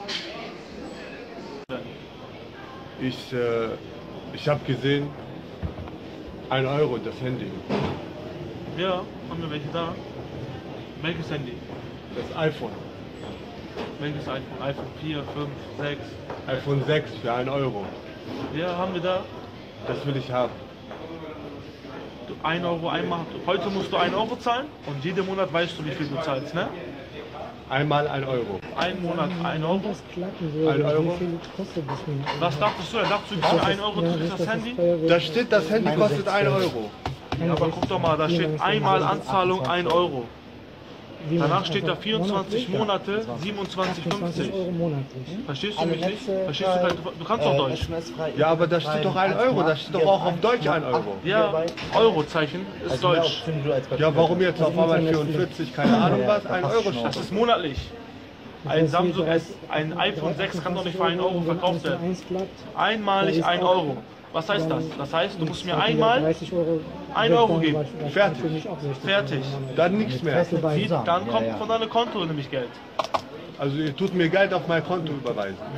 Ich habe gesehen, 1 € das Handy. Ja, haben wir welche da? Welches Handy? Das iPhone. Welches iPhone? iPhone 4, 5, 6? iPhone 6 für 1 €. Ja, haben wir da. Das will ich haben. 1 € einmal. Heute musst du 1 € zahlen und jeden Monat weißt du, wie viel du zahlst, ne? Einmal 1 €. Ein Monat 1 €. Das klappen würde. 1 €? Wie viel kostet das denn? Was dachtest du? Dachtest du, du kriegst 1 € kriegst das Handy? Da steht, das Handy kostet 1 €. Ja, aber guck doch mal, da steht einmal Anzahlung 1 €. Danach steht da 24 Monate 27,50. €. monatlich. Verstehst du mich nicht? Verstehst du? Du kannst doch Deutsch. Ja, aber da steht doch 1 €. Da steht doch auch auf Deutsch 1 €. Ja, Eurozeichen ist Deutsch. Ja, warum jetzt auf einmal 44, keine Ahnung was, 1 € Das steht? ist monatlich. Ein iPhone 6 kann doch nicht für 1 € verkauft werden. Einmalig 1 €. Was heißt das? Das heißt, du musst mir einmal 1 € geben. Fertig. Fertig. Dann nichts mehr. Dann kommt von deinem Konto nämlich Geld. Also ihr tut mir Geld auf mein Konto überweisen.